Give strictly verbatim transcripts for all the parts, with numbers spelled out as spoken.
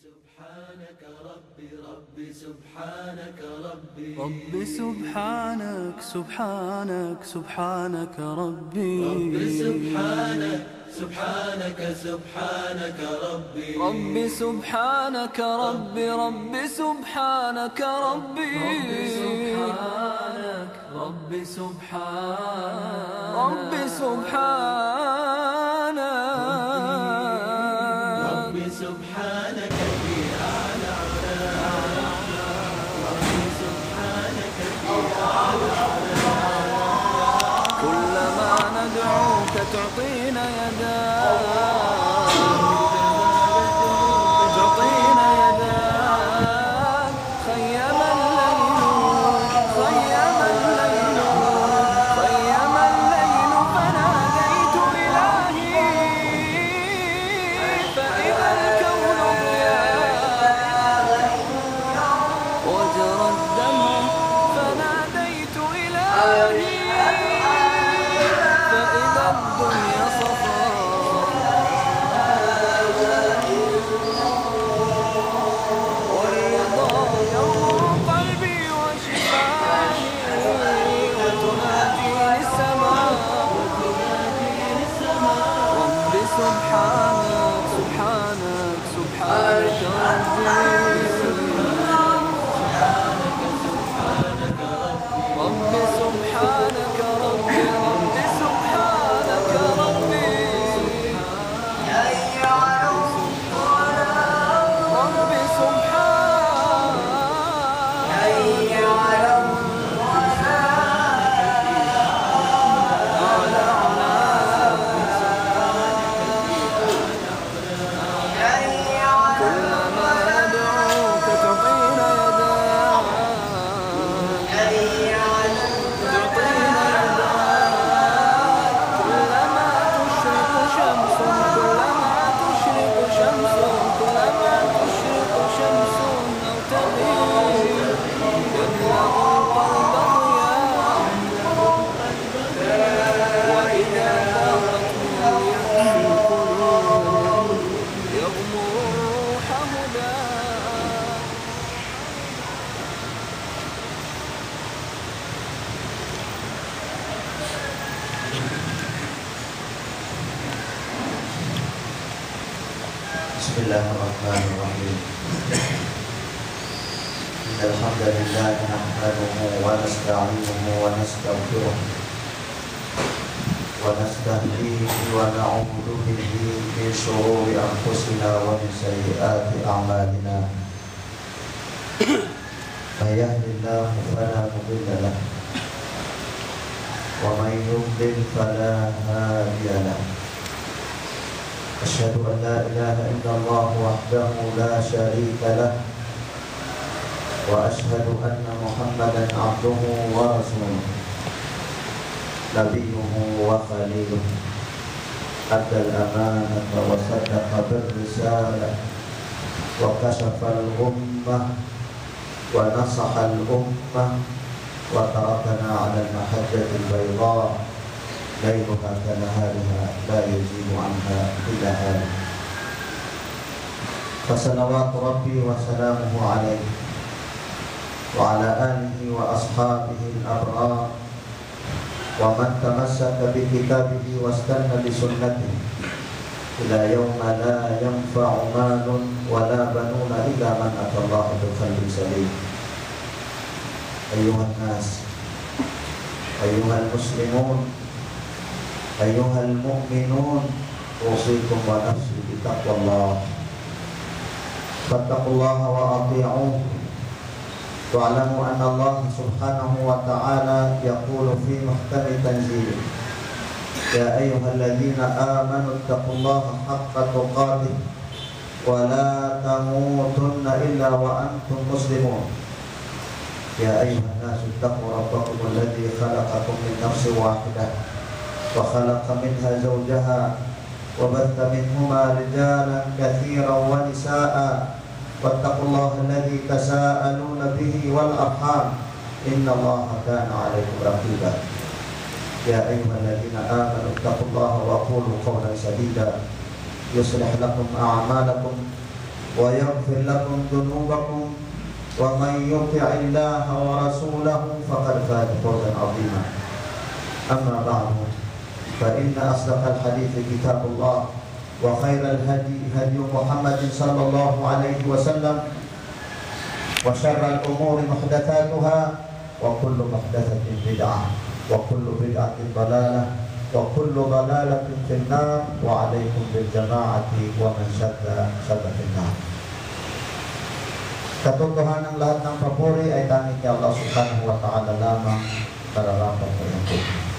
سبحانك ربي ربي سبحانك ربي ربي سبحانك سبحانك سبحانك ربي ربي سبحانك سبحانك سبحانك ربي ربي سبحانك ربي ربي سبحانك ربي ربي سبحانك ربي سبحانك ربي سبحانك ربي سبحانك في أعلى علاه ربي سبحانك في أعلى علاه كلما ندعوك تعطينا يداك تعطينا يداك خيم الليل خيم الليل خيم الليل فناديت إلهي فإذا الكون ضياء وجرى الدمع فناديت إلهي فإذا الدنيا صفا والرضا يوم قلبي وشفاني وتناديني السماء رب سبحانك سبحانك سبحانك ربي رب سبحانك ربي رب سبحانك ربي رب سبحانك كلما ندعوك تعطينا يداك تعطينا يداك كلما تشرق شمس كلما تشرق شمس كلما تشرق شمس أو تغيب يملأ القلب ضياء وإذا ذاقت من اليأس القلوب يغمر الروح هداك بسم الله الرحمن الرحيم إن الحمد لله نحمده ونستعينه ونستغفره ونستهديه ونعوذ به من شرور أنفسنا ومن سيئات أعمالنا من يهد الله فلا مضل له ومن يضلل فلا هادي له أشهد أن لا إله إلا الله وحده لا شريك له وأشهد أن محمدا عبده ورسوله نبيه وخليله أدى الأمانة وصدق بالرسالة وكشف الأمة ونصح الأمة وتركنا على المحجة البيضاء ليلها كنهارها لا يزيد عنها إلا هالك فصلوات ربي وسلامه عليه وعلى آله وأصحابه الأبرار ومن تمسك بكتابه واستنى بسنته إلى يوم لا ينفع مال ولا بنون إلا من أتى الله بقلب سليم. أيها الناس أيها المسلمون أيها المؤمنون أوصيكم ونفسي بتقوى الله فاتقوا الله وأطيعوه واعلموا أن الله سبحانه وتعالى يقول في محكم تنزيله يا أيها الذين آمنوا اتقوا الله حق تقاته ولا تموتن إلا وأنتم مسلمون يا أيها الناس اتقوا ربكم الذي خلقكم من نفس واحدة وخلق منها زوجها وبث منهما رجالا كثيرا ونساء واتقوا الله الذي تساءلون به والأرحام إن الله كان عليكم رقيبا يا أيها الذين آمنوا اتقوا الله وقولوا قولا سديدا يصلح لكم أعمالكم ويغفر لكم ذنوبكم ومن يطع الله ورسوله فقد فاز فوزا عظيما. أما بعد فإن أصدق الحديث كتاب الله وخير الهدي هدي محمد صلى الله عليه وسلم وشر الأمور محدثاتها وكل محدثة بدعة وكل بدعة ضلالة وكل ضلالة في النار وعليكم بالجماعة ومن شد شد في النار. Katotohanan ng lahat ng papuri ay tanging kay Allah subhanahu wa ta'ala lamang nararapat sa ito.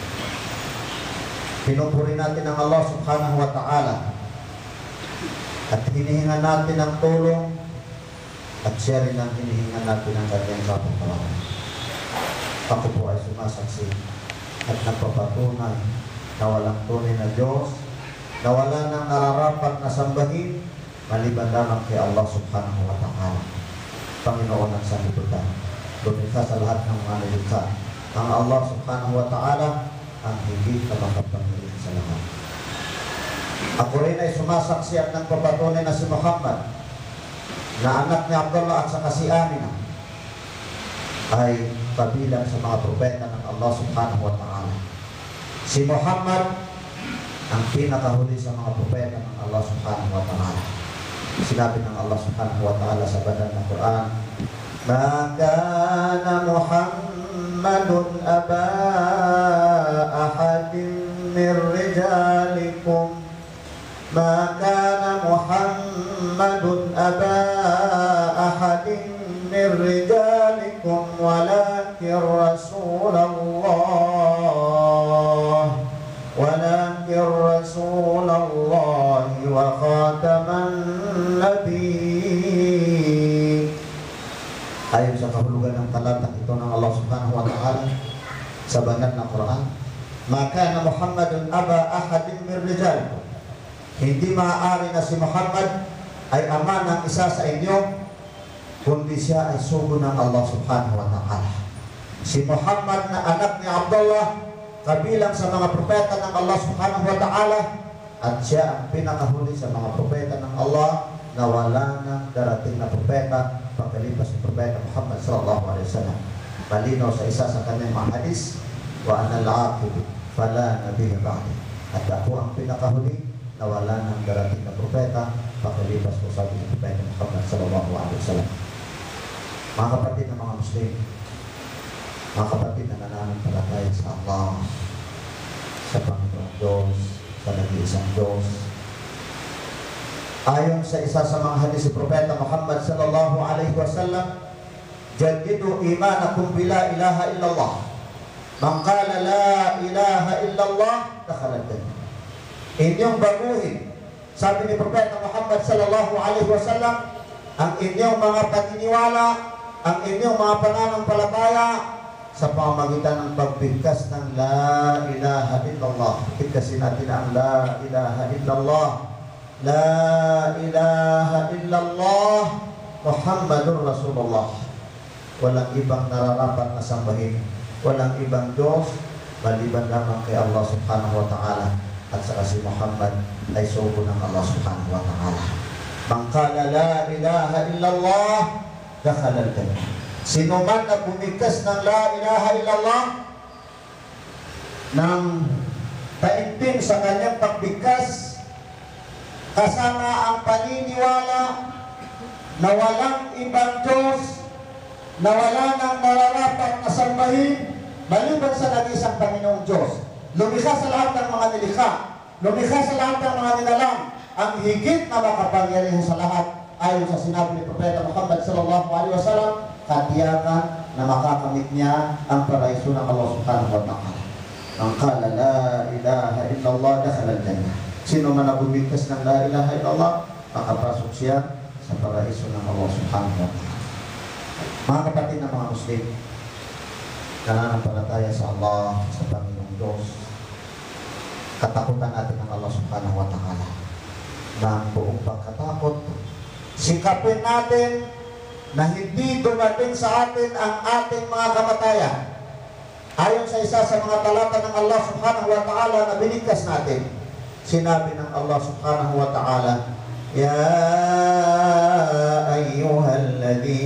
Pinupuri natin ang Allah subhanahu wa ta'ala at hinihingan natin ang tulong at siya rin ang hinihingan natin ang kanyang kapatawaran. Ako po ay sumasaksi at nagpapatunay na walang tunay na Diyos, na wala nang nararapat na sambahin maliban lamang kay Allah subhanahu wa ta'ala, Panginoon ng sanlibutan, lumikha sa lahat ng mga nilikha. Ang Allah subhanahu wa ta'ala ang higit na makapangyarihan sa lahat. Ako rin ay sumasaksi at nagpapatunay na si Muhammad, na anak ni Abdullah at saka si Amina, ay kabilang sa mga propeta ng Allah subhanahu wa ta'ala. Si Muhammad ang pinakahuli sa mga propeta ng Allah subhanahu wa ta'ala. Sinabi ng Allah subhanahu wa ta'ala sa banal na Quran, "Ma kana Muhammadun aba ahadin min rijalikum Ma kana Muhammadun aba ahadin min rijalikum walakin Rasulullah walakin Rasulullah wa khataman nabi." Ayon sa kahulugan ng talatang ito ng Allah subhanahu wa ta'ala sa banal na Quran, "Maka na Muhammadun aba ahadin min rijalikum." Hindi maaari na si Muhammad ay ama ng isa sa inyo, kundi siya ay sugo ng Allah subhanahu wa ta'ala. Si Muhammad na anak ni Abdullah, kabilang sa mga propeta ng Allah subhanahu wa ta'ala, at siya ang pinakahuli sa mga propeta ng Allah na wala nang darating na propeta pagkalipas ng propeta Muhammad sallallahu alaihi wasallam. Malinaw sa isa sa kanyang mga hadis, "Wa anal aqib fala nabiyya ba'di." At ako ang pinakahuli na wala nang darating na propeta pagkalipas po sabi ng propeta Muhammad sallallahu alaihi wasallam. Mga kapatid ng mga Muslim, mga kapatid na nananampalataya sa Allah, sa Panginoong Diyos, sa nag-iisang Diyos, ayon sa isa sa mga hadis ng propeta Muhammad sallallahu alaihi wasallam, "Jaddidu imanakum bila ilaha illallah. Man qala la ilaha illallah dakhala al-jannah." Inyong baguhin, sabi ni propeta Muhammad sallallahu alaihi wasallam, ang inyong mga paniniwala, ang inyong mga pananampalataya sa pamamagitan ng pagbigkas ng la ilaha illallah. Bigkasin natin ang la ilaha illallah. La ilaha illallah Muhammadur Rasulullah. Walang ibang nararapat na sambahin, walang ibang Diyos maliban lamang kay Allah subhanahu wa ta'ala, at saka si Muhammad ay sugo ng Allah subhanahu wa ta'ala. Man qala la ilaha illallah dakhala al-jannah. Sino man na bumigkas ng la ilaha illallah, ng taimtim sa kanyang pagbigkas, kasama ang paniniwala na walang ibang Diyos, na wala nang nararapat na sambahin maliban sa nag-isang Panginoong Diyos, lumikha sa lahat ng mga nilikha, lumikha sa lahat ng mga nilalang, ang higit na makapangyarihan sa lahat, ayon sa sinabi ni Propeta Muhammad sallallahu alaihi wasallam, katiyakan na makakamit niya ang paraiso ng Allah subhanahu wa ta'ala. Ang qala la ilaha illallah dakhala al-jannah. Sino man na bumigkas ng la ilaha illallah, makapasok siya sa paraiso ng Allah subhanahu wa ta'ala. Mga kapatid na mga Muslim, nananampalataya sa Allah, sa Panginoong Diyos, katakutan natin ng Allah subhanahu wa ta'ala ng buong pagkatakot. Sikapin natin na hindi dumating sa atin ang ating mga kamatayan. Ayon sa isa sa mga talata ng Allah subhanahu wa ta'ala na binigkas natin, sinabi ng Allah subhanahu wa ta'ala, Ya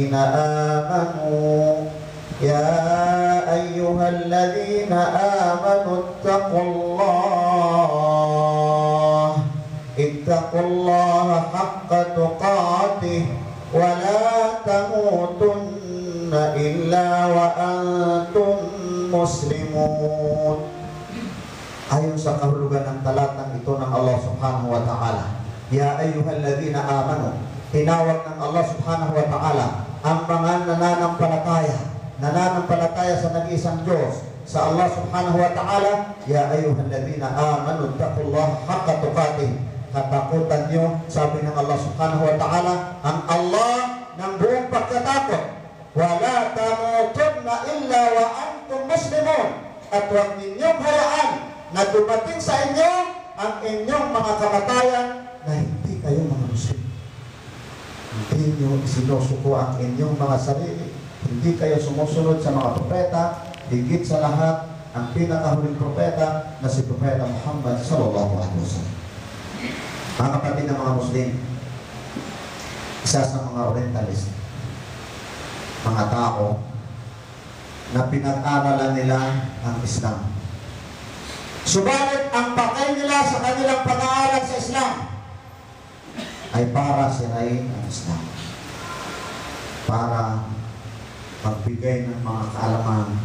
ayyuhalladzina amanu ya ayyuhalladzina amanu ittaqullah ittaqullaha haqqa tuqatih wa la tamutunna illa wa antum muslimun. Ayon sa kahulugan ng talatang ito ng Allah subhanahu wa ta'ala, ya ayyuhalladzina amanu, tinawag ng Allah subhanahu wa ta'ala ang mga nananampalataya nananampalataya sa nag-iisang Diyos, sa Allah subhanahu wa ta'ala. Ya ayyuhalladzina amanu taqullaha haqqa tuqatih, katakutan nyo, sabi ng Allah subhanahu wa ta'ala, ang Allah ng buong pagkatakot. Wala tamutunna illa wa antum muslimun, at huwag ninyong hayaan na dumating sa inyo ang inyong mga kamatayan na hindi kayo mga Muslim. Hindi nyo sinusuko ang inyong mga sarili, hindi kayo sumusunod sa mga propeta, higit sa lahat ang pinakahuling propeta na si Propeta Muhammad sallallahu alaihi wasallam. Mga kapatid ng mga Muslim, isa sa mga Orientalist, mga tao na pinag-aralan nila ang Islam. Subalit ang pakay nila sa kanilang pag-aaral sa Islam ay para sirain ang Islam, para magbigay ng mga kaalaman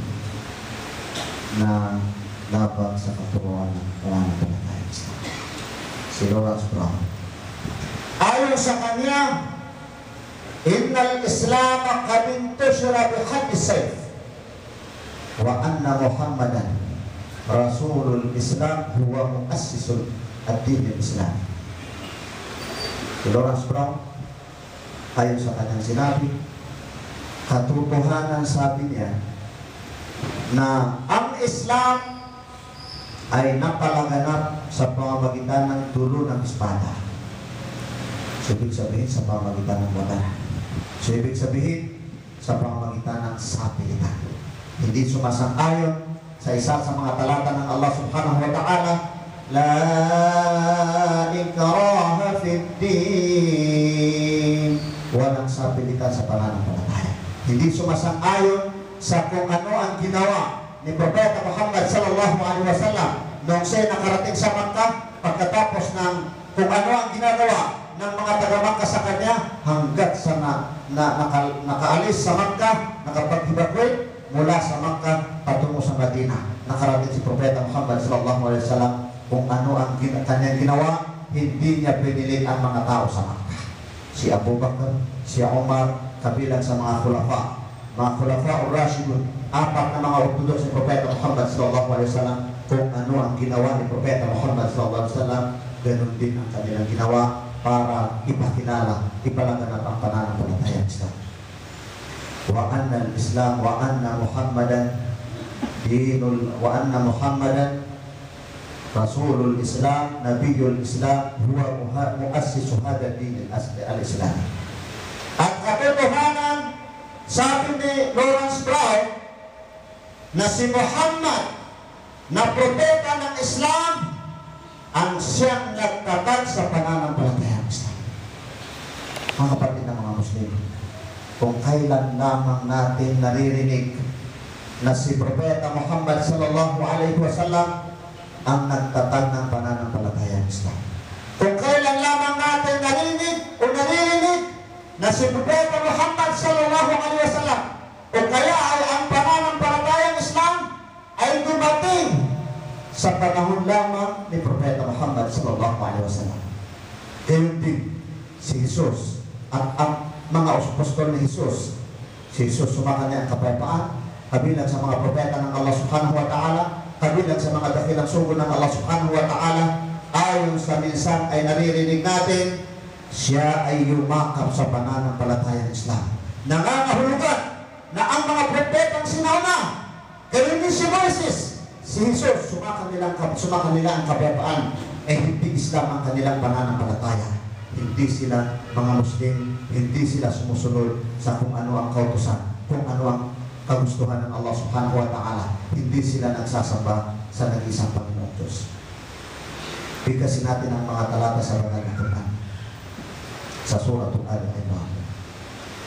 na labag sa katuruan ng pananampalatayang Islam. Si Lawrence Brown, ayon sa kanya, innal Islam qad intushira bihaddi sayf wa anna Muhammadan Rasulul Islam huwa muassisul ad-din al-Islam. Si Lawrence Brown, ayon sa kanyang sinabi, katotohanan, sabi niya, na ang Islam ay napalaganap sa pamamagitan ng dulo ng espada. So, ibig sabihin sa pamamagitan ng batal. So, ibig sabihin sa pamamagitan ng sapilitan. Hindi sumasang-ayon sa isa sa mga talata ng Allah subhanahu wa ta'ala, la ikraha fid din, walang sapilitan sa pananampalataya. Hindi sumasang-ayon sa kung ano ang ginawa ni Propeta Muhammad sallallahu alaihi wasallam nung siya nakarating sa Makkah, pagkatapos ng kung ano ang ginagawa ng mga taga-Makkah sa kanya, hanggat sa na, na, naka, nakaalis sa Makkah, nakapag-evacuate mula sa Makkah patungo sa Madina. Nakarating si Propeta Muhammad sallallahu alaihi wasallam, kung ano ang kanyang ginawa, hindi niya pinilit ang mga tao sa Makkah. Si Abu Bakar, si Umar, kabilang sa mga khulafa, mga khulafa ur-rashidun, apat na mga ortodoks ni Propeta Muhammad sallallahu alaihi wasallam, kung ano ang ginawa ni Propeta Muhammad sallallahu alaihi wasallam, ganun din ang kanilang ginawa para ipakilala, ipalaganap ang pananampalatayang Islam. Wa anna al-Islam wa anna Muhammadan dinul wa anna Muhammadan Rasulul Islam Nabiyul Islam huwa muassisu hadha din al-Islam. At katotohanan, sabi ni Lawrence Brown, na si Muhammad na propeta ng Islam ang siyang nagtatag sa pananampalatayang Islam. Mga kapatid ng mga Muslim, kung kailan lamang natin naririnig na si Propeta Muhammad sallallahu alaihi wasallam ang nagtatag ng pananampalatayang Islam. Kung kailan lamang natin narinig o naririnig na si Propeta Muhammad sallallahu alaihi wasallam o kaya ay ang pananampalatayang Islam ay dumating sa panahon lamang ni Propeta Muhammad sallallahu alaihi wasallam. Gayon din si Jesus at ang mga apostol ni Jesus. Si Jesus sumakan niya ang kapayapaan, kabilang sa mga propeta ng Allah subhanahu wa ta'ala, kabilang sa mga dakilang sugo ng Allah subhanahu wa ta'ala. Ayon sa minsan ay naririnig natin, siya ay yumakap sa pananampalatayang Islam. Nangangahulugan na ang mga propetang sinauna, gawin din si Moses, si Jesus, sumakan nila, sumakan nila ang kapayapaan, eh hindi Islam ang kanilang pananampalataya. Hindi sila mga Muslim, hindi sila sumusunod sa kung ano ang kautusan, kung ano ang kagustuhan ng Allah subhanahu wa ta'ala. Hindi sila nagsasamba sa nag-isang Panginoong Diyos. Bigkasin natin ang mga talata sa banal na Quran sa Suratul Al-Imran.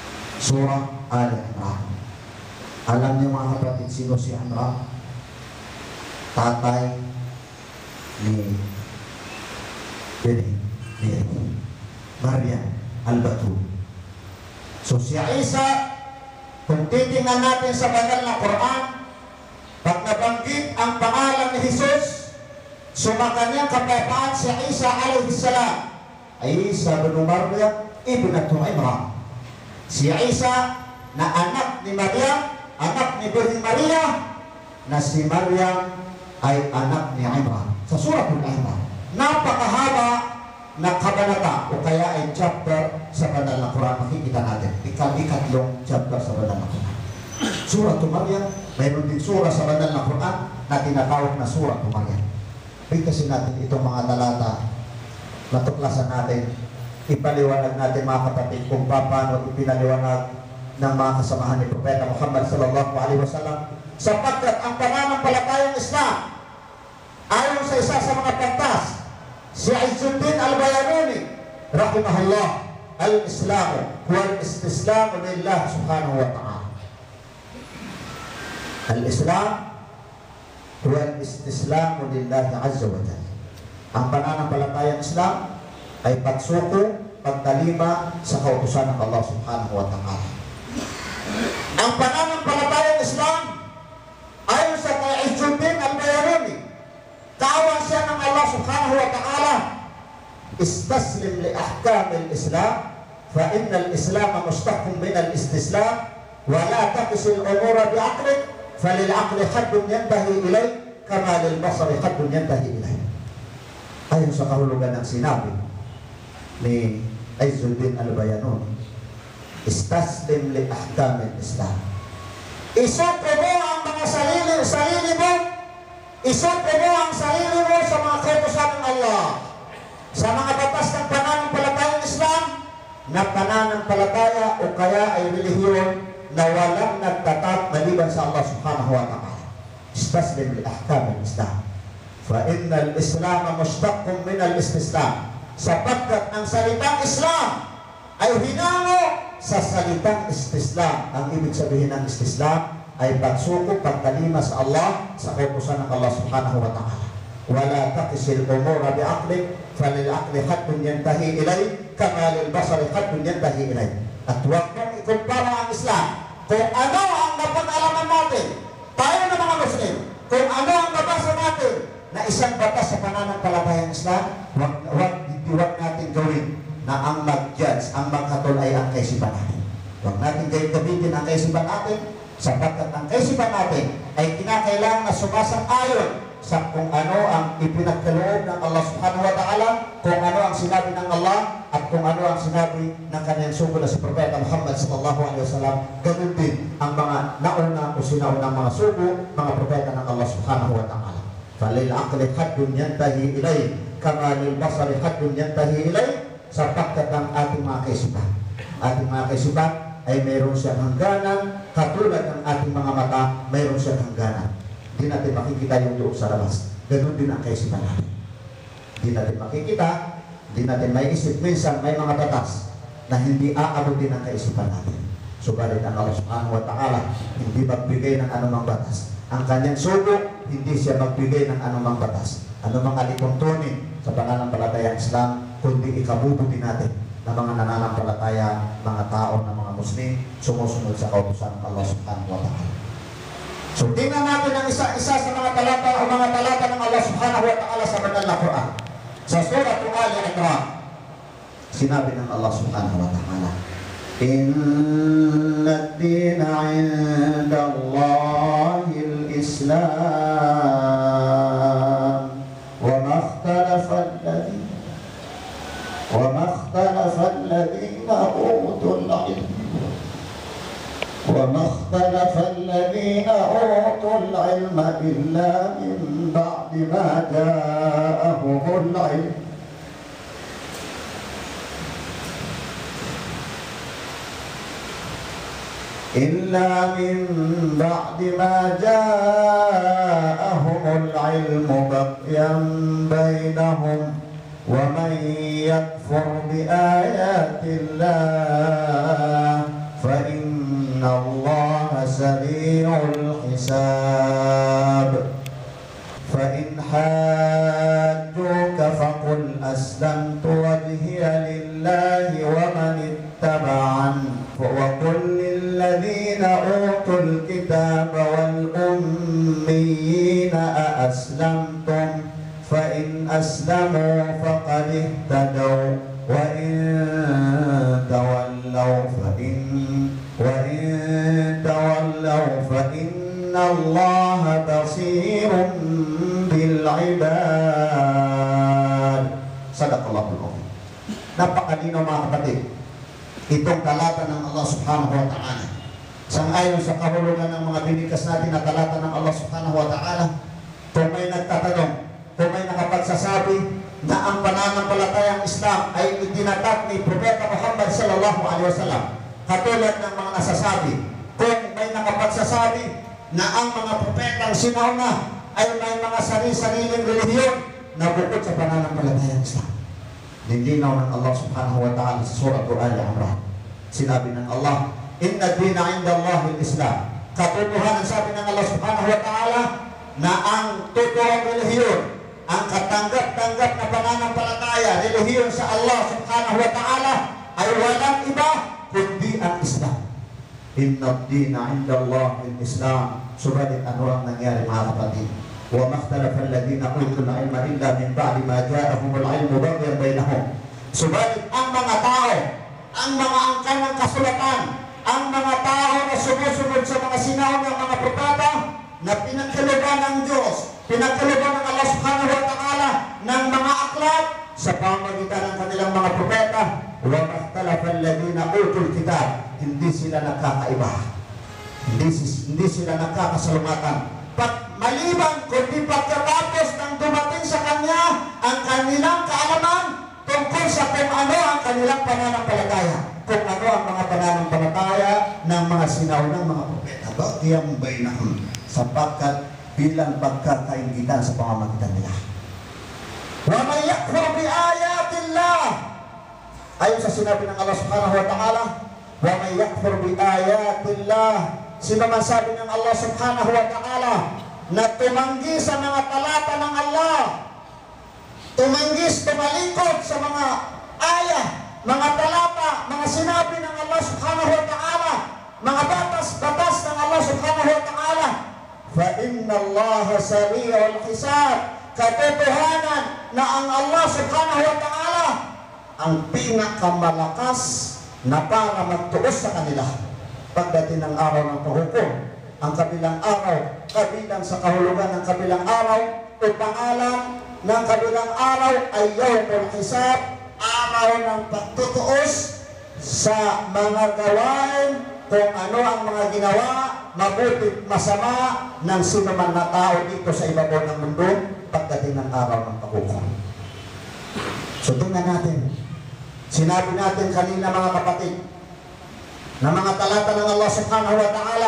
Surah Ali Imran. Alam niyo mga kapatid, sino si Imran? Tatay ni Bini, ni Maryam al-Batul. So si Isa, kung titingnan natin sa banal na Quran, pag nabanggit ang pangalan ni Jesus, sumakanyang kapapaan si Isa alayhi salam, Isa bin Maryam ibnatu Imran. Si Isa na anak ni Maryam, anak ni Birhen Maria, na si Maryam ay anak ni Imran. Sa Suratul Imran, napakahaba na kabanata o kaya ay chapter sa banal na Quran. Makikita natin ikat-ikatlong chapter sa banal na Quran. Suratul Maryam, mayroon din surah sa banal na Quran na tinatawag na Suratul Maryam. Bigkasin natin itong mga talata, matuklasan natin, ipaliwanag natin mga kapatid kung paano ipinaliwanag ng mga kasamahan ni Propeta Muhammad sallallahu alaihi wasallam, sapagkat ang pananampalatayang Islam ayon sa isa sa mga pantas, si Izzuddin al-Bayanuni rahimahullah, al-Islamu huwa al-istislamu lillah subhanahu wa ta'ala. Al-Islam huwa al-istislamu lillah azza wa jalla. Ang pananampalatayang Islam ay pagsuko, pagtalima sa kautusan ng Allah subhanahu wa ta'ala. Ang pananampalatayang Islam ayon sa kay Izzuddin al-Bayanuni, tawag siya ng Allah subhanahu wa ta'ala, istaslim li ahkam al-Islam fa inna al-Islam mustaqim min al-istislam wa la taqis al-umura bi'aqlik fa lil-aqli haddun yantahi ilay kama lil-basari haddun yantahi ilay. Ayon sa kahulugan ng sinabi ni Izzuddin al-Bayanuni, istaslim li ahkam al-Islam. Isuko mo ang mga sarili, sarili mo, isuko mo ang sarili mo sa mga kautusan ng Allah, sa mga batas ng pananampalatayang Islam, na pananampalataya o kaya ay relihiyon na walang nagtatag maliban sa Allah subhanahu wa ta'ala. Istaslim li ahkam al-Islam fa inna al-Islam mustaqim min al-istislam, sapagkat ang salitang Islam ay hinango sa salitang istislam. Ang ibig sabihin ng istislam ay pagsuko, pagtalima sa Allah, sa kautusan ng Allah subhanahu wa ta'ala. Wala taqisil umura bi'aqlik fa lil aqli haddun yantahi ilay kama lil basari haddun yantahi ilay. At huwag mong ikumpara ang Islam kung ano ang napag-alaman natin tayo na mga Muslim, kung ano ang nabasa natin na isang batas sa pananampalatayang Islam, huwag, huwag, huwag natin gawin na ang mag-judge, ang magkatol ay ang kaisipan natin. Huwag natin gamitin ang kaisipan natin, sapagkat ang kaisipan natin ay kinakailangan na sumasang-ayon sa kung ano ang ipinagkaloob ng Allah subhanahu wa ta'ala, kung ano ang sinabi ng Allah, at kung ano ang sinabi ng kanyang sugo na si Propeta Muhammad sallallahu alaihi wasallam. Ganun din ang mga nauna o sinaunang mga sugo, mga propeta ng Allah subhanahu wa ta'ala. Falil aqli haddun yantahi ilay kama lil basari haddun yantahi ilay, sapagkat ang ating mga kaisipan, ating mga kaisipan ay mayroon siyang hangganan, katulad ng ating mga mata, mayroon siyang hangganan. Hindi natin makikita yung loob sa labas. Ganun din ang kaisipan natin. Hindi natin makikita, hindi natin may isip. Minsan may mga batas na hindi aabutin ang kaisipan natin. Subalit ang Allah subhanahu wa ta'ala hindi magbigay ng anumang batas. Ang kanyang sugo, hindi siya magbigay ng anumang batas, anumang alituntunin sa pananampalatayang Islam, kundi ikabubuti natin na mga nananampalataya, mga tao na mga Muslim, sumusunod sa kautusan ng Allah subhanahu wa ta'ala. So tingnan natin ang isa-isa sa mga talata o mga talata ng Allah subhanahu wa ta'ala sa banal na Quran. Sa Surah Ali Imran, sinabi ng Allah subhanahu wa ta'ala, inna ad-dina 'inda Allahi al-Islam wa ma ikhtalafa alladhina wa ma ikhtalafa alladhina utul 'ilm وما اختلف الذين أوتوا العلم إلا من بعد ما جاءهم العلم إلا من بعد ما جاءهم العلم بغيا بينهم ومن يكفر بآيات الله فإن تبعا وقل للذين أوتوا الكتاب والأميين أأسلمتم فإن أسلموا فقد اهتدوا وإن تولوا فإن وإن تولوا فإن الله بصير بالعباد. Sadaqallahul Azim. Napakalinaw mga kapatid, itong talata ng Allah subhanahu wa ta'ala, sangayon sa kahulugan ng mga binikas natin na talata ng Allah subhanahu wa ta'ala, kung may nagtatanong, kung may nakapagsasabi na ang pananampalatayang Islam ay itinatag ni Propeta Muhammad sallallahu alaihi wasallam, katulad ng mga nasasabi, kung may nakapagsasabi na ang mga propetang sinauna ay may mga sarili-sariling relihiyon na bukod sa pananampalatayang Islam. Nilinaw ng Allah subhanahu wa ta'ala sa surah Al-Imran. Sinabi ng Allah, Inna dina inda Allahil Islam. Katotohanan, sabi ng Allah subhanahu wa ta'ala, na ang totoong relihiyon, ang katanggap-tanggap na pananampalataya, relihiyon sa Allah subhanahu wa ta'ala, ay walang iba kundi ang Islam. Inna dina inda Allahil Islam. Subalit ano ang nangyari mga kapatid? وَمَا اخْتَلَفَ الَّذِينَ أُوتُوا الْعِلْمَ إِلَّا مِنْ بَعْدِ مَا جَاءَهُمُ الْعِلْمُ بَغْيًا بَيْنَهُمْ. Subalit ang mga tao, ang mga angkan ng kasulatan, ang mga tao na sumusunod sa mga sinaon ng mga propeta na pinagkaluban ng Diyos, pinagkaluban ng Allah subhanahu wa ta'ala ng mga aklat sa pamagitan ng kanilang mga propeta. وَمَا اخْتَلَفَ الَّذِينَ أُوتُوا الْكِتَابَ. Hindi sila nakakaiba, hindi, hindi sila nakakasalungatan, Pat maliban kundi pagkatapos ng dumating sa kanya ang kanilang kaalaman tungkol sa kung ano ang kanilang pananampalataya, kung ano ang mga pananampalataya ng mga sinaunang mga propeta. Bagiyang bainahum, sapagkat bilang pagkakaingitan sa pamamagitan nila. Wa may yakfur bi ayatillah, ayon sa sinabi ng Allah subhanahu wa ta'ala, wa may yakfur bi ayatillah. Sino man sabi ng Allah subhanahu wa ta'ala na tumanggi sa mga talata ng Allah, tumanggis, tumalikod sa mga ayah, mga talata, mga sinabi ng Allah subhanahu wa ta'ala, mga batas-batas ng Allah subhanahu wa ta'ala, fa inna Allah sari'ul hisab. Katotohanan na ang Allah subhanahu wa ta'ala ang pinakamalakas na para magtuos sa kanila pagdating ng araw ng paghukom. Ang kabilang araw, kabilang sa kahulugan ng kabilang araw, o pangalan ng kabilang araw ay Yawmul Hisab, araw ng pagtutuos sa mga gawain, kung ano ang mga ginawa, mabuti masama ng sino man na tao dito sa ibabaw ng mundo pagdating ng araw ng paghukom. So tingnan natin, sinabi natin kanina mga kapatid, na mga talata ng Allah subhanahu wa ta'ala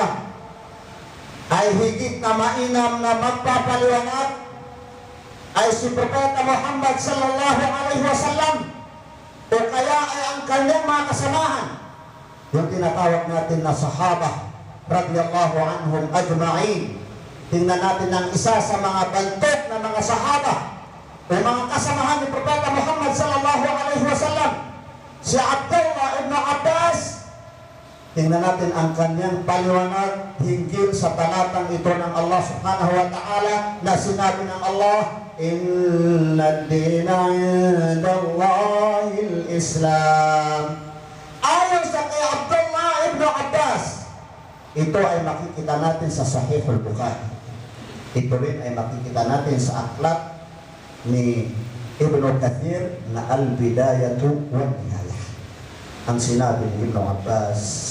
ay higit na mainam na magpapaliwanag ay si Propeta Muhammad sallallahu alaihi wasallam, o kaya ay ang kanyang mga kasamahan, yung tinatawag natin na sahaba radiyallahu anhum ajma'in. Tingnan natin ang isa sa mga bantot na mga sahaba o mga kasamahan ni Propeta Muhammad sallallahu alaihi wasallam, si Abdullah ibn Abbas. Tingnan natin ang kanyang paliwanag hinggil sa talatang ito ng Allah subhanahu wa ta'ala na sinabi ng Allah, Inna ad-dina inda Allahil Islam. Ayon sa kay Abdullah ibn Abbas, ito ay makikita natin sa Sahih al-Bukhari. Ito rin ay makikita natin sa aklat ni Ibn Kathir na Al-Bidayatu wa Nihayah. Ang sinabi ni Ibn Abbas,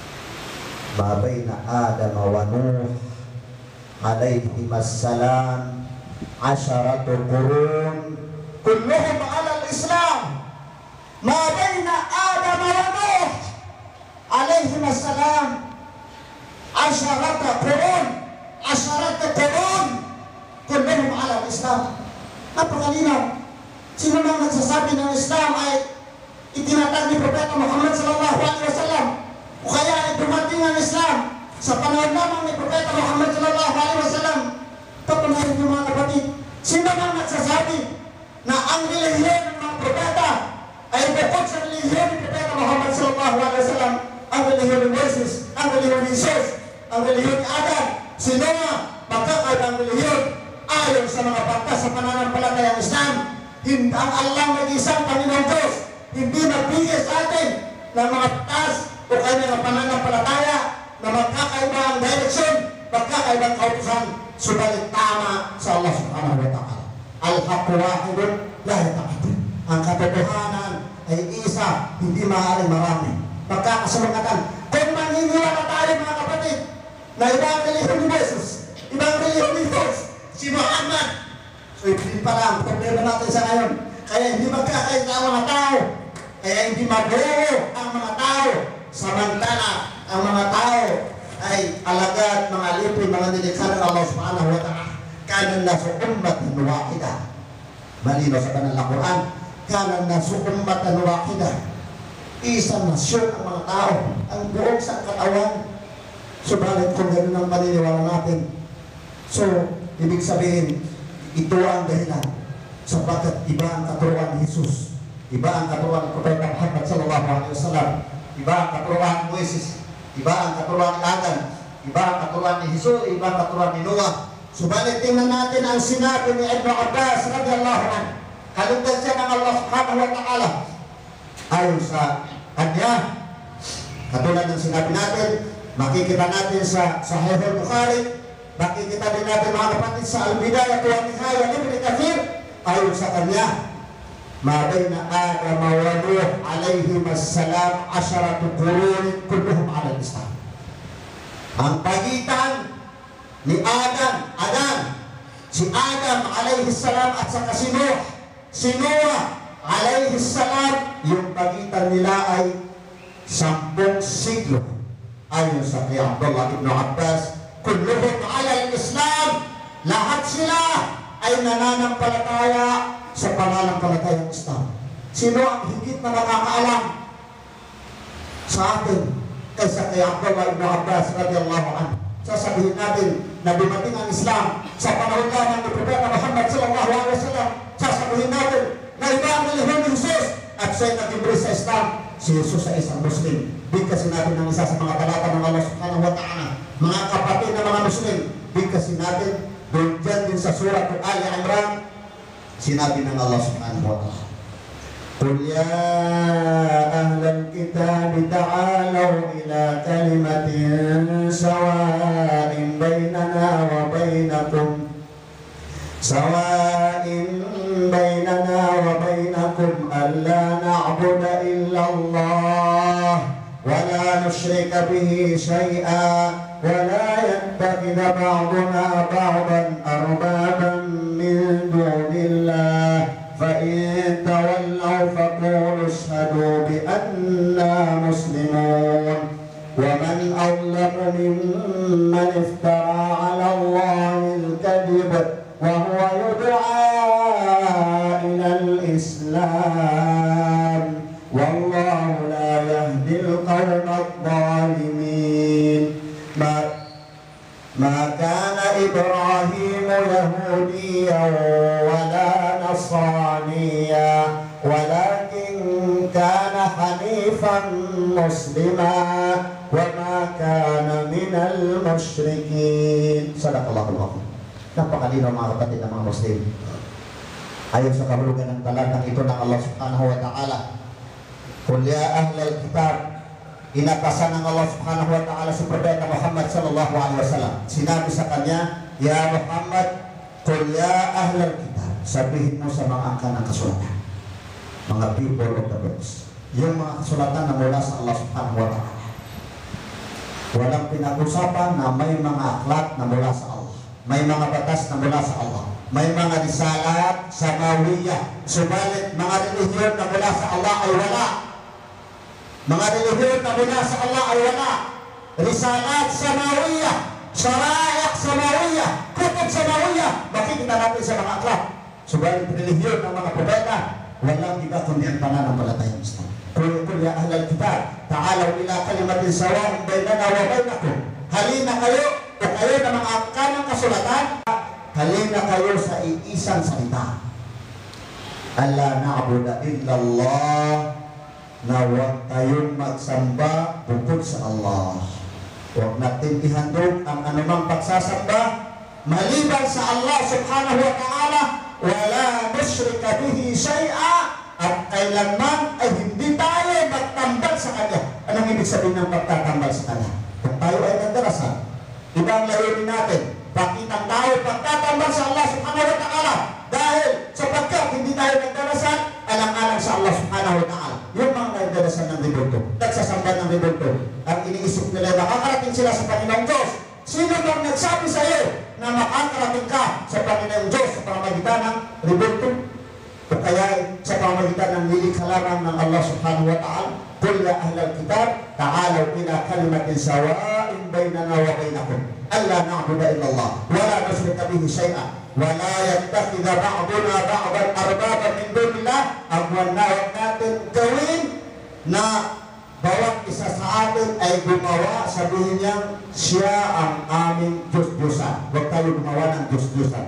ma baina Adam wa Nuh alayhi assalam asharatu qurun kulluhum ala al-Islam. Ma baina Adam wa Nuh alayhi assalam asharatu qurun asharatu qurun kulluhum ala al-Islam. Napakalinaw. Sino nang nagsasabi ng Islam ay itinatag ni Propeta Muhammad sallallahu alaihi wasallam, o kaya ay dumating ang Islam sa panahon lamang ni Propeta Muhammad sallallahu alaihi wasallam. Patunayan niyo mga kapatid, sino nang nagsasabi na ang relihiyon ng mga propeta ay bukod sa relihiyon ni Propeta Muhammad sallallahu relihiyon ni Moses, ang relihiyon ni Jesus, ang relihiyon ni Adam, si Noah, magkakaibang relihiyon ayon sa mga batas sa pananampalatayang Islam. Hindi ang Allah nag-isang Panginoong Diyos, hindi magbigay sa atin ng mga batas o kanyang pananampalataya na magkakaiba ang direksyon, magkakaibang kautusan, subalit tama sa Allah subhanahu wa ta'ala. Al-Haqqu wahidun la yata'addad. Ang katotohanan ay isa, hindi maaaring marami. Magkakasalungatan. Kung maniniwala tayo mga kapatid na ibang relihiyon ni Jesus, ibang relihiyon ni Jesus, si Muhammad, so hindi pa lang problema natin sa ngayon. Kaya hindi magkakaisa ang mga tao, kaya hindi mabuo ang mga tao, samantala ang mga tao ay alagad, mga lipid, mga nilikha ng Allah subhanahu wa ta'ala. Kanan nasu ummatan wahida. Malino sa banal na Quran, kanan nasu ummatan wahida. Isang nasyon ang mga tao, ang buong sa katawan. Subalit kung gano'n ang paniniwala natin, so ibig sabihin, ito ang dahilan sapagkat iba ang katuruan ni Jesus, iba ang katuruan ni Propeta Muhammad sallallahu alaihi wasallam, iba ang katuruan ni Moses, iba ang katuruan ni Adam, iba ang katuruan ni Jesus, iba ang katuruan ni Noah. Subalit tingnan natin ang sinabi ni Ibn Abbas radhiyallahu anhu. Kalugdan siya ng Allah subhanahu wa ta'ala. Ayon sa kanya, katulad ng sinabi natin, makikita natin sa Sahih al-Bukhari, makikita din natin mga kapatid sa Al-Bidayah wa Nihaya ni Ibn Kathir. Ayon sa kanya, ma bayna Adam wa Nuh alayhim assalam asharatu qurun kulluhum ala al-Islam. Ang pagitan ni Adam, Adam, si Adam alayhi salam at saka si Nuh, si Noah alayhi salam, yung pagitan nila ay sampung siglo. Ayon sa kay Abdullah ibn Abbas, kulluhum ala al-Islam, lahat sila ay nananampalataya sa pananampalatayang Islam. Sino ang higit na nakakaalam sa atin kaysa kay Abdullah ibn Abbas radhiyallahu anhu? Sasabihin natin na dumating ang Islam sa panahon lamang ni Propeta Muhammad sallallahu alaihi wasallam. Sasabihin natin na iba ang relihiyon ni Jesus at siya'y nag-embrace sa Islam. Si Jesus ay isang Muslim. Bigkasin natin ng isa sa mga talata ng Allah subhanahu wa ta'ala. Mga kapatid na mga Muslim, bigkasin natin doon dyan din sa surat Ali Imran, sinabi ng Allah subhanahu wa ta'ala, قل يا أهل الكتاب تعالوا إلى كلمة سواء بيننا وبينكم سواء بيننا وبينكم ألا نعبد إلا الله ولا نشرك به شيئا ولا يتخذ بعضنا بعضا أربابا من دون الله فإن تولوا فقولوا اشهدوا بأننا مسلمون ومن أظلم ممن افترى على الله الكذب وهو يدعى إلى الإسلام والله لا يهدي القوم الظالمين. ما ما كان إبراهيم يهوديا ولا نصرانيا ولكن كان حنيفا مسلما وما كان من المشركين. صدق الله العظيم. Napakalinaw mga kapatid ng mga Muslim. Ayon sa kahulugan ng talatang ito ng Allah subhanahu wa ta'ala, Qul ya ahlal kitab, inatasan ng Allah subhanahu wa ta'ala si Propeta Muhammad sallallahu alaihi wasallam. Sinabi sa kanya, ya Muhammad, Qul ya ahlal kitab, sabihin mo sa mga angka ng kasulatan, mga people of the books, yung mga kasulatan na mula sa Allah subhanahu wa ta'ala. Walang pinag-usapan na may mga aklat na mula sa Allah, may mga batas na mula sa Allah, may mga risalat samawiyah, subalit mga relihiyon na mula sa Allah ay wala. Mga relihiyon na mula sa Allah ay wala. Risalat samawiyah, syara'iq samawiyah, kutub samawiyah, makikita natin sa mga aklat. Subalit relihiyon ng mga propeta, walang iba kundi ang pananampalatayang Islam. Qul ya ahlal kitab, ta'alaw ila kalimatin sawa'in bainana wa bainakum. Halina kayo, o kayo na mga angka ng kasulatan, halina kayo sa iisang salita. Alla na'budu illallah, na huwag tayong magsamba bukod sa Allah. Huwag natin ihandog ang anumang pagsasamba maliban sa Allah subhanahu wa ta'ala. Wala nusyrika bihi syai'a, at kailanman ay hindi tayo magtambal sa Kanya. Anong ibig sabihin ng pagtatambal sa Kanya? Kung tayo ay nagdarasan, ibang layunin natin, pakitang tayo pagtatambal sa Allah subhanahu wa ta'ala dahil sapagkat hindi tayo nagdarasan alang-alang sa Allah subhanahu wa ta'ala. Yung mga nagdarasan ng ribulto, nagsasamba ng ribulto, ang iniisip nila makakarating sila sa Panginoong Diyos. Sino bang nagsabi sa iyo na makakarating ka sa Panginoong Diyos sa pamamagitan ng ribulto? O kaya sa pamamagitan ng nilikha lamang ng Allah subhanahu wa ta'ala? Qul ya ahlal kitab ta'alaw ila kalimatin sawa'in bainana wa bainakum alla na'budu illa Allah wa la nusyrika bihi syai'an wa la yattakhidha ba'duna ba'dan arbaban min dunillah. Ang wanawag natin gawin na bawat isa sa atin ay gumawa, sabihin niya siya ang aming Diyos-Diyosan. Huwag tayo gumawa ng Diyos-Diyosan.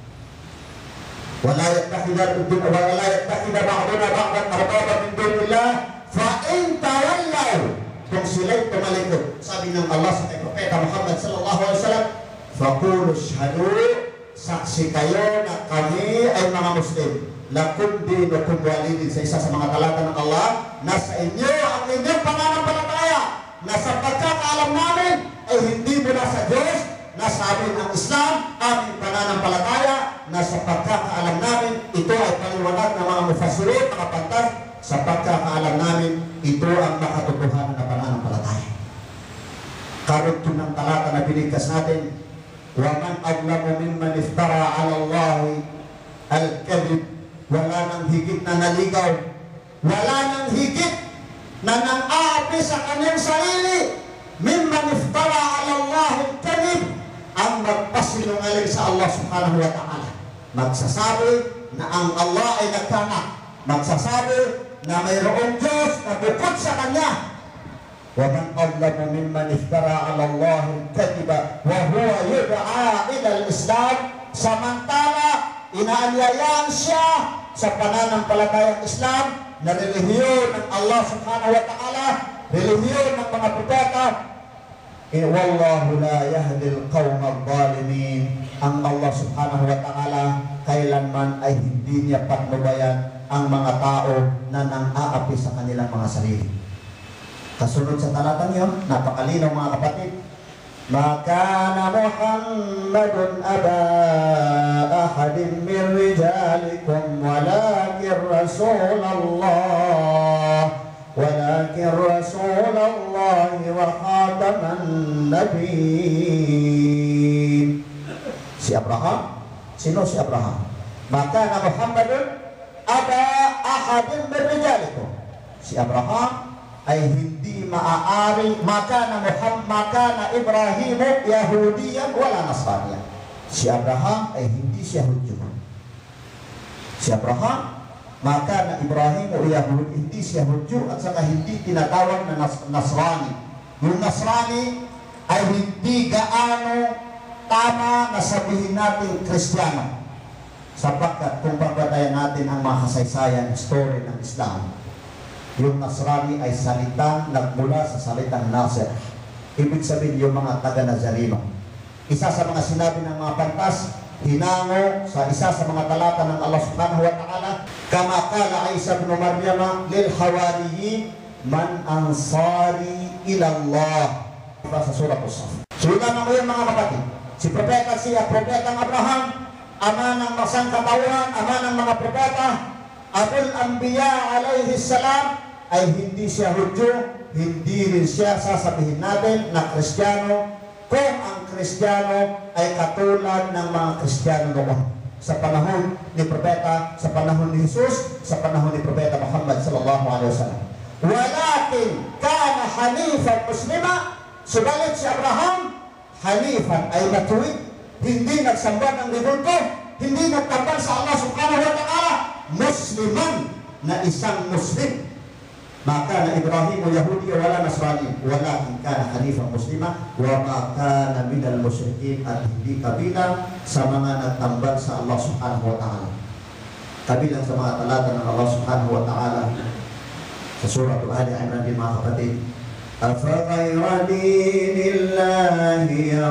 Wala yattakhidha wala yattakhidha ba'duna ba'dan arbaban min dunillah fa in tawallaw, kung sila'y tumalikod, sabi ng Allah sa kay Propeta Muhammad sallallahu alaihi wasallam, faqulu ashhadu, saksi kayo na kami ay mga Muslim. Lakum dinukum walidin, sa isa sa mga talata ng Allah, nasa inyo ang inyong pananampalataya, na sa pagkakaalam namin ay hindi mula sa Diyos, nasa amin ang Islam, aming pananampalataya, na sa pagkakaalam namin ito ay paliwanag ng mga mufassirin, mga pantas, sa pagkakaalam namin ito ang makatotohanan na pananampalataya. Karugtong ng talata na binigkas natin, wa man adlamu mimman iftara ala Allah al-kadhib, wala nang higit na naligaw, wala nang higit na nang-aapi sa kanyang sarili, mimman iftara ala Allah al-kadhib, ang magpasinungaling sa Allah subhanahu wa ta'ala. Magsasabi na ang Allah ay nagkaanak, magsasabi na mayroong Diyos na bukod sa Kanya. Wa man adlamu mimman iftara ala Allah al-kadhiba wa huwa yud'a ila al-Islam, samantala inaanyayaan siya sa pananampalatayang Islam na relihiyon ng Allah subhanahu wa ta'ala, relihiyon ng mga propeta. Eh, wallahu la yahdi al-qawma adh-dhalimin. Ang Allah subhanahu wa ta'ala kailanman ay hindi niya patnubayan ang mga tao na nang-aapi sa kanilang mga sarili. Kasunod sa talatang yun, napakalinaw mga kapatid, Makana Muhammadun aba ahadin min rijalikum walakin Rasulallah walakin Rasulallah wa khataman nabiyyin. Si Abraham, sino si Abraham? Makana Muhammadun aba ahadin min rijalikum. Si Abraham ay hindi maaari, maka na Muhammad, maka na Ibrahim Yahudiyan wala Nasraniyan. Si Abraham ay hindi siya Hudyo. Si Abraham, maka na Ibrahim o Yahudi, hindi siya Hudyo at saka hindi tinatawag na Nas Nasrani. Yung Nasrani ay hindi gaano tama na sabihin natin Kristiyano, sapagkat kung pagbatayan natin ang mga kasaysayan, story ng Islam, yung Nasrani ay salitang nagmula sa salitang Nasir. Ibig sabihin yung mga taga-Nazareno. Isa sa mga sinabi ng mga pantas, hinango sa isa sa mga talata ng Allah subhanahu wa ta'ala, kama kala Isa ibn Maryam lil hawariyin man ansari ilallah, sa surah As-Saff. Sunan mo yun mga kapatid, si propeta siya, propetang Abraham, ama ng masangkatauhan, ama ng mga propeta, Abul Anbiya alayhi salam, ay hindi siya Hudyo, hindi rin siya sasabihin natin na Kristiyano, kung ang Kristiyano ay katulad ng mga Kristiyano noon sa panahon ni Propeta, sa panahon ni Jesus, sa panahon ni Propeta Muhammad sallallahu alaihi wasallam. Walakin kana hanifan muslima, subalit si Abraham hanifan ay matuwid, hindi nagsamba ng ribulto, hindi nagtambal sa Allah subhanahu wa ta'ala, musliman na isang Muslim. Maka na Ibrahim o Yahudi o wala Nasrani, walakin kana hanifan muslima wa ma kana minal musyrikin, at hindi kabilang sa mga nagtambal sa Allah subhanahu wa ta'ala. Kabilang sa mga talata ng Allah subhanahu wa ta'ala, Sa Surah Ali Imran din mga kapatid. أفغير دين الله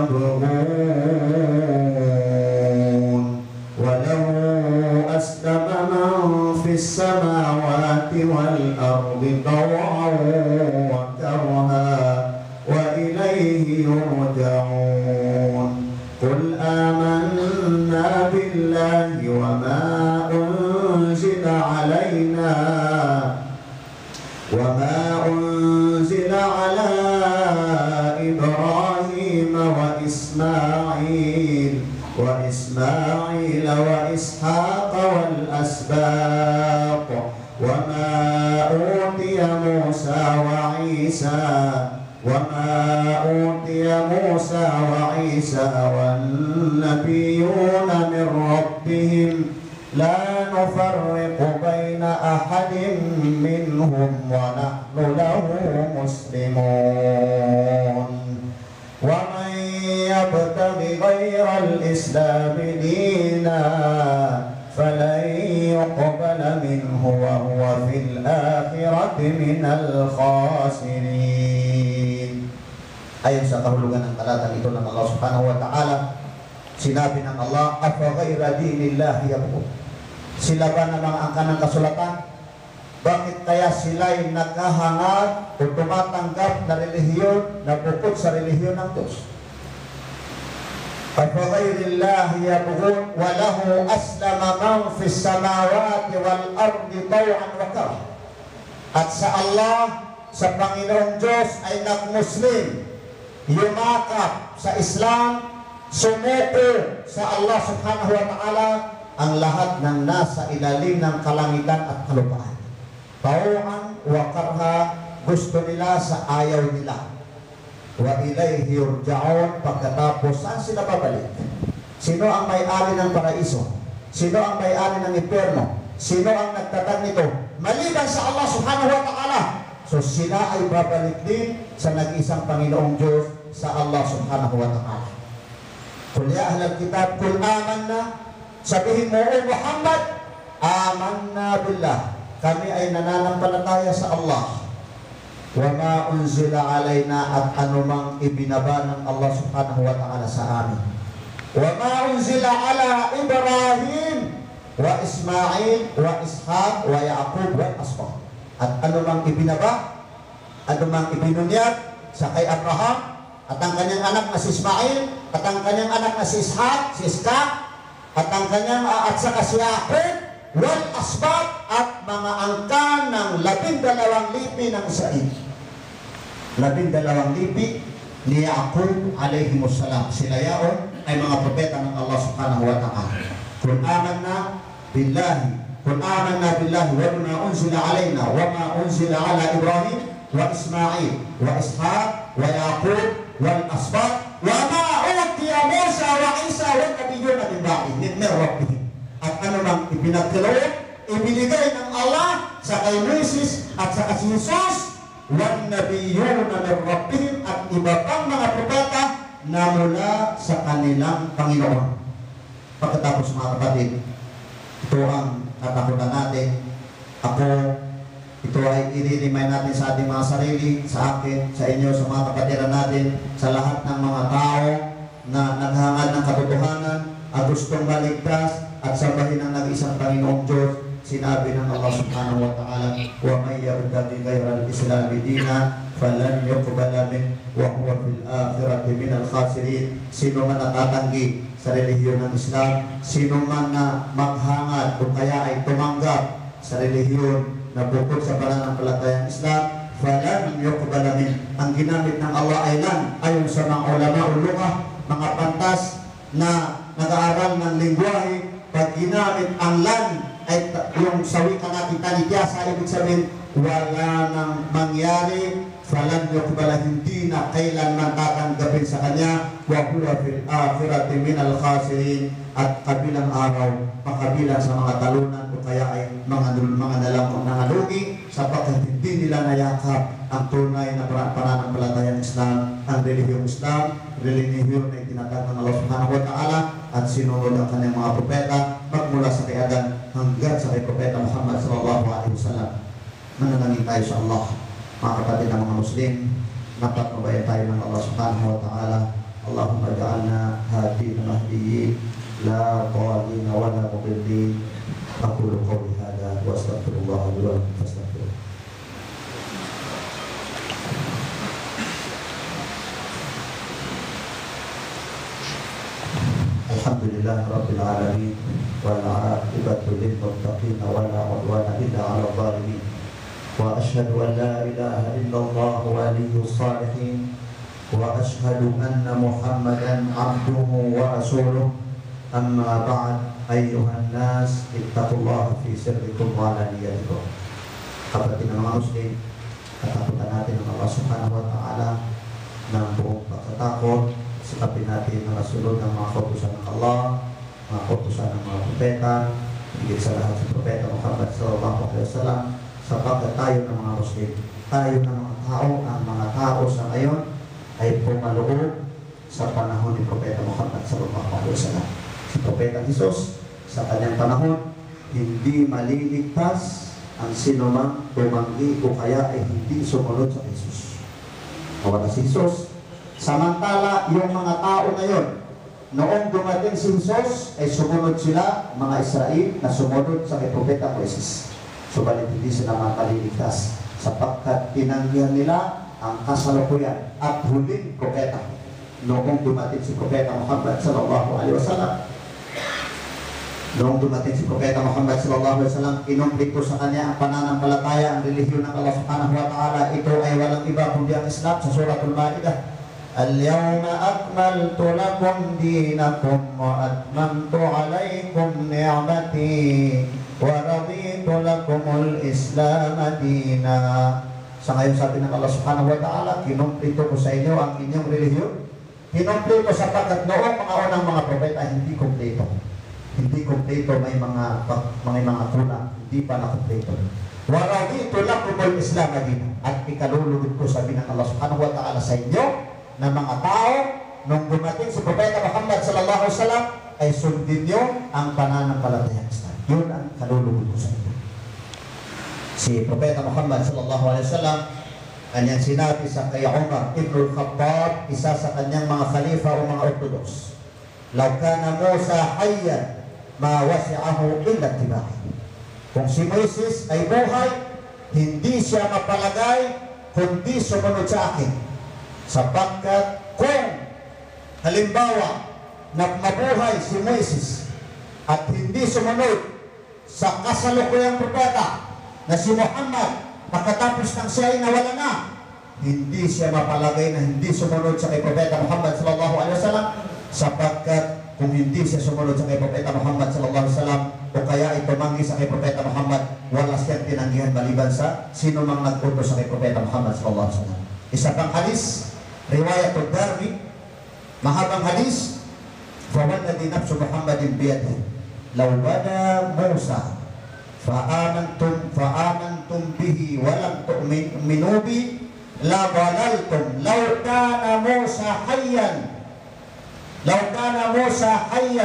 يبغون وله أسلم من في السماوات والأرض طوعا وكرها وإليه يرجعون قل آمنا بالله وما أنزل علينا وما أنزل على إبراهيم وإسماعيل وإسماعيل وإسحاق والأسباط وما أوتي موسى وعيسى وما أوتي موسى وعيسى والنبيون من ربهم لا نفرق بين أحد منهم ونحن له مسلمون ومن يبتغ غير الإسلام دينا فلن يقبل منه وهو في الآخرة من الخاسرين. Ayon sa kahulugan ng talatang ito ng Allah Subhanahu wa Ta'ala, sinabi ng Allah, afa ghayra dinillahi yabghun. Sila ba namang ang kanang kasulatan? Bakit kaya sila'y nakahangad o tumatanggap na relihiyon na bukod sa relihiyon ng Diyos? Afa ghayrillahi yabghun wa lahu aslama man fis samawati wal ardi taw'an wa karha. At sa Allah, sa Panginoong Diyos ay nagmuslim, yumakap sa Islam, sumuko sa Allah Subhanahu wa Ta'ala ang lahat ng nasa ilalim ng kalangitan at kalupaan. Taw'an wa karha, gusto nila sa ayaw nila. Wa ilayhi yurja'un, pagkatapos saan sila babalik? Sino ang may-ari ng paraiso? Sino ang may-ari ng impyerno? Sino ang nagtatag nito? Maliban sa Allah Subhanahu wa Ta'ala. So sila ay babalik din sa nag-isang Panginoong Diyos, sa Allah Subhanahu wa Ta'ala. Kul ya ahlal kitab, kul amanna, sabihin mo, O Muhammad, amanna billah, kami ay nananampalataya sa Allah. Wa ma unzila alayna, at anumang ibinaba ng Allah Subhanahu wa Ta'ala sa amin. Wa ma unzila ala Ibrahim wa Ismail wa Ishaq wa Yaqub wa Asbaq. At anumang ibinaba, anumang ibinunyag sa kay Abraham, at ang kanyang anak na si Ismail, at ang kanyang anak na si Ishaq, si Ishaq, at ang kanyang uh, at saka si Yaqub, wal Asbaq, at mga angkan ng labindalawang lipi ng Israel. Labindalawang lipi ni Yaqub alayhimussalam. Sila yaon ay mga propeta ng Allah Subhanahu wa Ta'ala. Kung amanna billahi, kung amanna billahi wa bima unzila alayna wa ma unzila ala Ibrahim wa Ismail wa Ishaq wa Yaqub wal Asbaq wa ma utiya Musa wa Isa wa nabiyyuna min ba'di min rabbihim. At anumang ipinagkaloob, ibinigay ng Allah sa kay Moses at sa si Jesus, wan nabiyyuna min rabbihim, at iba pang mga propeta na mula sa kanilang Panginoon. Pagkatapos mga kapatid, ito ang katakutan natin. Ako, ito ay i-remind natin sa ating mga sarili, sa akin, sa inyo, sa mga kapatiran natin, sa lahat ng mga tao na naghangad ng katotohanan at gustong maligtas at sambahin ang nag-isang Panginoong Diyos. Sinabi ng Allah Subhanahu wa Ta'ala, wa may yabtaghi ghayra al-islami dina falan yuqbala min wa huwa fil akhirati min al-khasirin. Sino man natatanggi sa relihiyon ng Islam, sino man na maghangad o kaya ay tumanggap sa relihiyon na bukod sa pananampalatayang Islam, falan yuqbala min. Ang ginamit ng Allah ay lan, ayon sa mga ulama o lugha, mga pantas na nag-aaral ng lingwahe. Pag ginamit ang lan ay yung sa wika natin tanityasa, ibig sabihin wala nang mangyari, falan yuqbala, hindi na kailanman tatanggapin sa kanya, wa huwa fil akhirati min al khasirin, at kabilang araw makabilang sa mga talunan o kaya ay mga mga nalamang nangalugi sapagkat hindi nila nayakap ang tunay na pananampalatayang Islam, ang relihiyong Islam, relihiyon na itinatag ng Allah Subhanahu wa Ta'ala, at sinunod ang kanyang mga propeta magmula sa kay Adan hanggang sa kay Propeta Muhammad sallallahu alaihi wasallam. Manalangin tayo sa Allah. Mga kapatid na mga Muslim, napatnubayan tayo ng Allah subhanahu wa ta'ala. Allahumma ja'alna hadi na mahdiyin, la qalina wa la mudillin. Aqulu qawli hadha wa astaghfirullah li wa lakum fastaghfiruh. Alhamdulillah rabbil alamin wal 'aqibatu lil muttaqin wa la 'udwana illa 'alal zalimin. Wa asyhadu an la ilaha illallah waliyyus salihin wa asyhadu anna Muhammadan 'abduhu wa rasuluh. Amma ba'd, ayyuhan nas ittaqullaha fi sirrikum wa alaniyatikum. Kapatid ng mga Muslim, katakutan natin ng Allah subhanahu wa ta'ala ng buong pagkatakot. Sikapin natin ang nasunod ng mga kautusan ng Allah, mga kautusan ng mga propeta, higit sa lahat sa propeta Muhammad sallallahu alaihi wasallam, sapagkat tayo ng mga Muslim, tayo ng mga tao, ang mga tao sa ngayon ay pumaloob sa panahon ni propeta Muhammad sallallahu alaihi wasallam. Si propeta Jesus sa kanyang panahon, hindi maliligtas ang sinumang tumanggi o kaya ay hindi sumunod sa Jesus. Nawala si Jesus. Samantala, yung mga tao na yun, noong dumating si Jesus, ay sumunod sila, mga Israel, na sumunod sa kay propeta Moises. Subalit hindi sila makaliligtas sapagkat tinanggihan nila ang kasalukuyan at huling propeta. Noong dumating si propeta Muhammad sallallahu alaihi wasallam, noong dumating si propeta Muhammad sallallahu alaihi wasallam, inumplit ko sa kanya ang pananampalataya, ang relihiyon ng Allah subhanahu wa ta'ala. Ito ay walang iba kundi ang Islam sa suratul Maidah. Al-yawma akmaltu lakum dinakum wa atmamtu alaykum ni'mati wa raditu lakumul Islam dina. Sa ngayon sabi ng Allah subhanahu wa ta'ala, kinumplito ko sa inyo ang inyong relihiyon. Kinumplito sapagkat noong mga unang mga propeta hindi kumplito. Hindi kumplito, may mga may mga kulang, hindi pa nakumpleto. Wa raditu lakumul Islam dina. At ikalulugod ko sabi ng Allah subhanahu wa ta'ala sa inyo na mga tao, nung dumating si propeta Muhammad sallallahu alaihi wasallam, ay sundin nyo ang pananampalatayang Islam. Yun ang kalulugod ko sa inyo. Si propeta Muhammad sallallahu alaihi wasallam, kanyang sinabi sa kay Umar ibn al-Khattab, isa sa kanyang mga khalifa o mga orthodox, law kana Musa hayyan ma wasi'ahu illa ittiba'i. Kung si Moises ay buhay, hindi siya mapalagay kundi sumunod sa akin. Sapagkat kung halimbawa na mabuhay si Moises at hindi sumunod sa kasalukuyang propeta na si Muhammad, pagkatapos ng siya ay nawala na, hindi siya mapalagay na hindi sumunod sa kay propeta Muhammad sallallahu alaihi wasallam, sapagkat kung hindi siya sumunod sa kay propeta Muhammad sallallahu alaihi wasallam o kaya ay tumanggi sa kay propeta Muhammad, wala siyang tinanggihan maliban sa sino mang nag-utos sa kay propeta Muhammad sallallahu alaihi wasallam. Isa pang hadis, riwayat al-Darmi, mahabang hadis, فَوَالَّذِي نَفْسُ مُحَمَّدٍ بِيَدِهِ لَوْ بَدَا مُوسَى فَآمَنْتُمْ فَآمَنْتُمْ بِهِ وَلَمْ تُؤْمِنُوا بِهِ لَضَلَلْتُمْ لَوْ كَانَ مُوسَى حَيًّا لَوْ كَانَ مُوسَى حَيًّا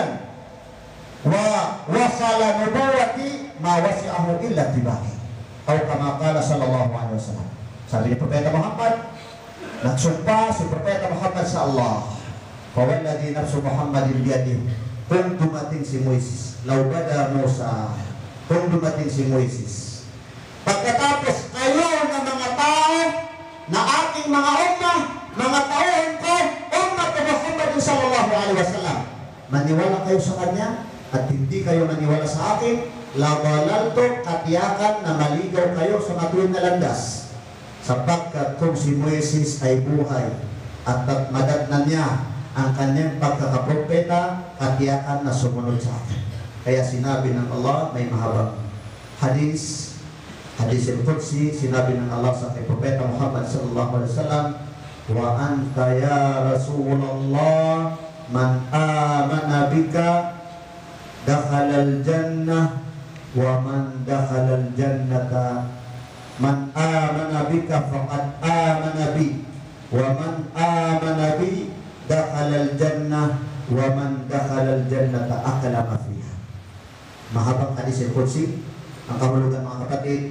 وَوَصَلَ نُبُوَّتِي مَا وَسِعَهُ إِلَّا اتِّبَاعِي أو كما قال صلى الله عليه وسلم. Sabi ni Propeta Muhammad, nagsumpa si Propeta Muhammad sa Allah, "Fawalladhi nafsu Muhammadin biyadihi." Kung dumating si Moises, law bada Musa, kung dumating si Moises, pagkatapos kayo ng mga tao na aking mga ummah, mga tauhan ko, ummah ni Muhammad sallallahu alaihi wasallam, maniwala kayo sa kanya at hindi kayo maniwala sa akin, labalalto, katiyakan na maligaw kayo sa matuwid na landas. Sapagkat kung si Moises ay buhay at madatnan niya ang kanyang pagkakapropeta, katiyakan na sumunod sa akin. Kaya sinabi ng Allah, may mahabang hadis, hadis al-Qudsi, sinabi ng Allah sa kay Propeta Muhammad sallallahu alaihi wasallam, wa anta ya Rasulullah man amana bika dakhala al-jannah wa man dakhala al-jannata man amana bika faqad amana bi wa man amana bi dakhala al-jannah wa man dakhala al-jannata akala ma fiha. Mahabang hadis al-Qudsi. Ang kahulugan mga kapatid,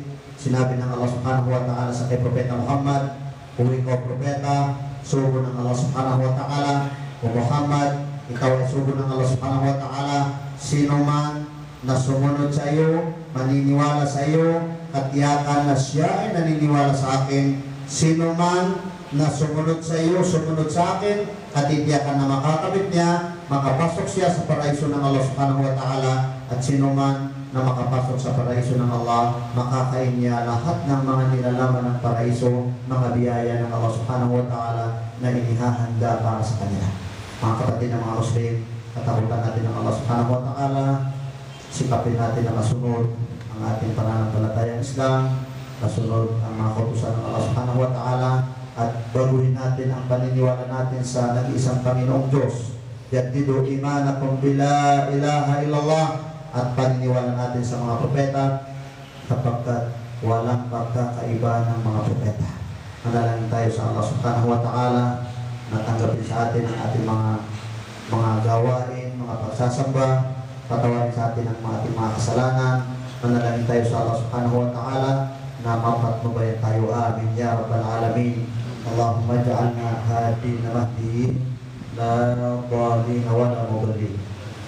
Sinabi ng Allah subhanahu wa ta'ala sa kay Propeta Muhammad, kung ikaw propeta, sugo ng Allah subhanahu wa ta'ala, o Muhammad, ikaw ay sugo ng Allah subhanahu wa ta'ala, sino man na sumunod sa iyo, maniniwala sa iyo, katiyakan na siya ay naniniwala sa akin, sino man na sumunod sa iyo, sumunod sa akin, katitiyakan na makakabit niya, makapasok siya sa paraiso ng Allah subhanahu wa ta'ala, at sino man na makapasok sa paraiso ng Allah, makakain niya lahat ng mga nilalaman ng paraiso, mga biyaya ng Allah subhanahu wa ta'ala na inihahanda para sa kanila. Mga kapatid ng mga Muslim, katakutan natin ng Allah subhanahu wa ta'ala, sikapin natin na masunod ang ating pananampalatayang Islam, masunod ang mga kautusan ng Allah subhanahu wa ta'ala, at baguhin natin ang paniniwala natin sa nag-iisang Panginoong Diyos. Yaddidu imanakum bila ilaha illallah, at paniniwala natin sa mga propeta kapagkat walang pagkakaiba ng mga propeta. Manalangin tayo sa Allah subhanahu wa ta'ala na tanggapin sa atin ang ating mga mga gawain, mga pagsasamba, patawarin sa atin ang mga ating mga kasalanan. Manalangin tayo sa Allah subhanahu wa ta'ala na mapatnubayan tayo. Amin ya rabbal alamin. Allahumma ja'alna hadina mahdiin la dhalina wa la mudallin.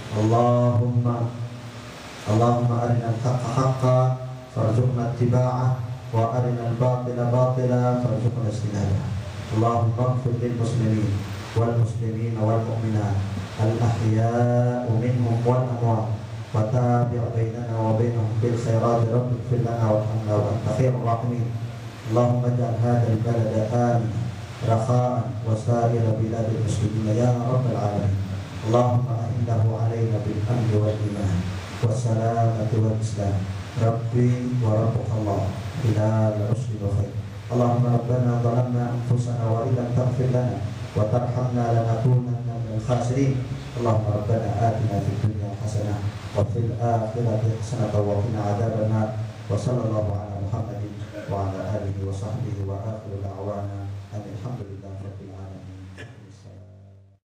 Allahumma Allahumma arina al-haqqa haqqa farzuqna ittiba'ah wa arina al-batila batila farzuqna ijtinabah. Allahumma ighfir lil muslimin wal muslimin wal mu'minat al-ahya'u minhum wal amwat wa tabi' bainana wa bainahum bil khairat rabbana ighfir lana warhamna wa anta khairur rahimin. Allahumma ij'al hadha al-balada aminan rakha'an wa sa'ira biladil muslimin ya rabbal alamin. Allahumma ahillahu alayna bil amni wal iman والسلامة والإسلام. ربي وربك الله إلى الرشد والخير. اللهم ربنا ظلمنا أنفسنا وإن لم تغفر لنا وترحمنا لنكونن من الخاسرين. اللهم ربنا آتنا في الدنيا حسنة وفي الآخرة حسنة وقنا عذاب النار. وصلى الله على محمد وعلى آله وصحبه وآخر دعوانا أن الحمد لله رب العالمين.